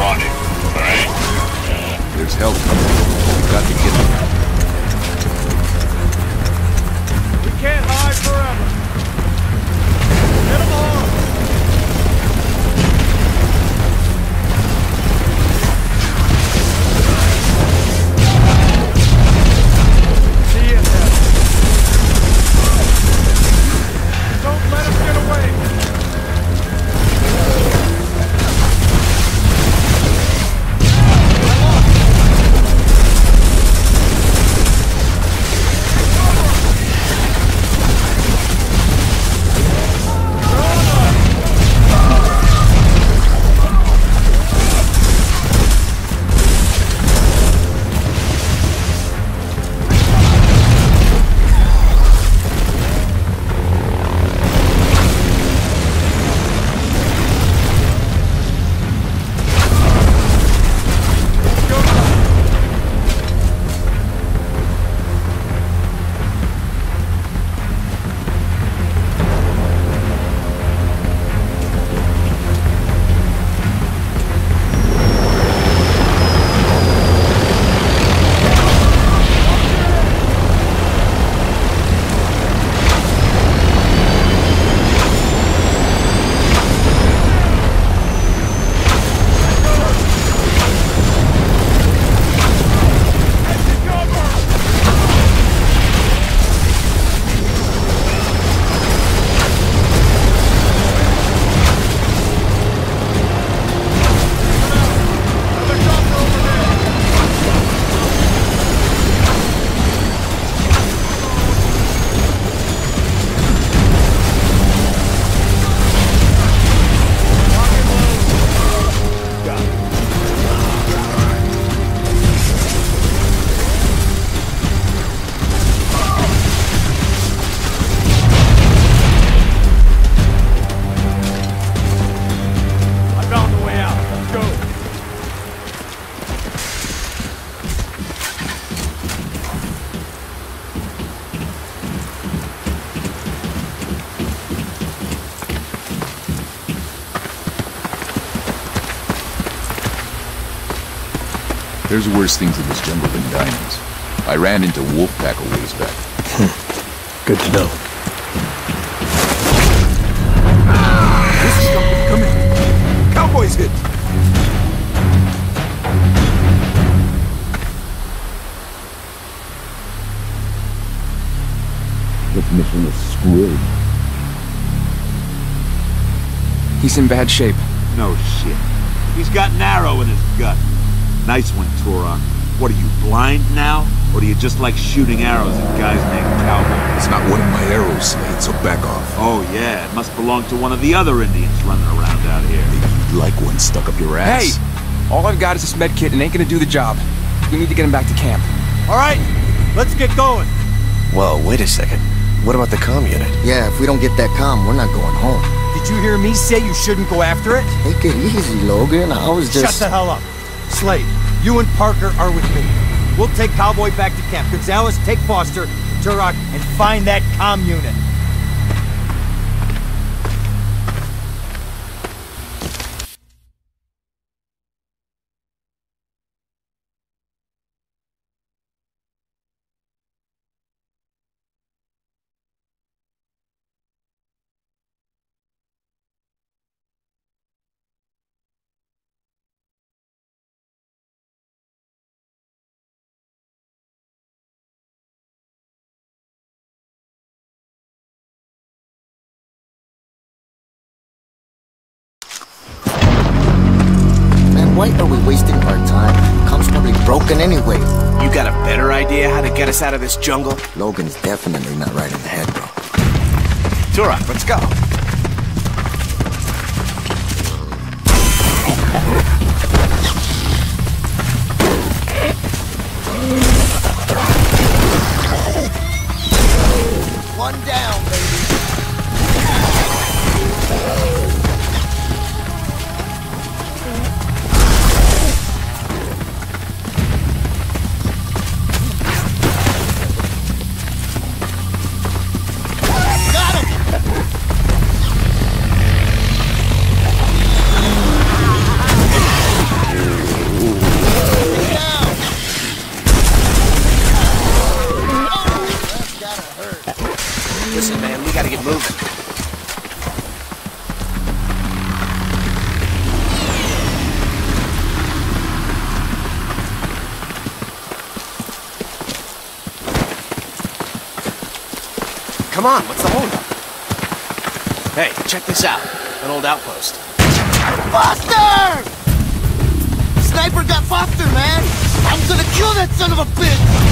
running, alright? There's help coming. We got to get them. We can't hide forever. Get them all. See you there. Don't let them get away. There's worse things in this jungle than diamonds. I ran into Wolfpack a ways back. Good to know. This is company coming. Cowboys hit. This mission is screwed. He's in bad shape. No shit. He's got an arrow in his gut. Nice one, Turok. What are you, blind now? Or do you just like shooting arrows at guys named Cowboy? It's not one of my arrows, Slade, so back off. Oh yeah, it must belong to one of the other Indians running around out here. Maybe you'd like one stuck up your ass. Hey! All I've got is this med kit and ain't gonna do the job. We need to get him back to camp. All right, let's get going. Whoa, wait a second. What about the comm unit? Yeah, if we don't get that comm, we're not going home. Did you hear me say you shouldn't go after it? Take it easy, Logan. I was just... Shut the hell up. Slade, you and Parker are with me. We'll take Cowboy back to camp. Gonzalez, take Foster, Turok, and find that comm unit. Why are we wasting our time? Comm's probably broken anyway. You got a better idea how to get us out of this jungle? Logan's definitely not right in the head, bro. Turok, let's go. One down, baby. Come on, what's the holdup? Hey, check this out. An old outpost. Foster! Sniper got Foster, man! I'm gonna kill that son of a bitch!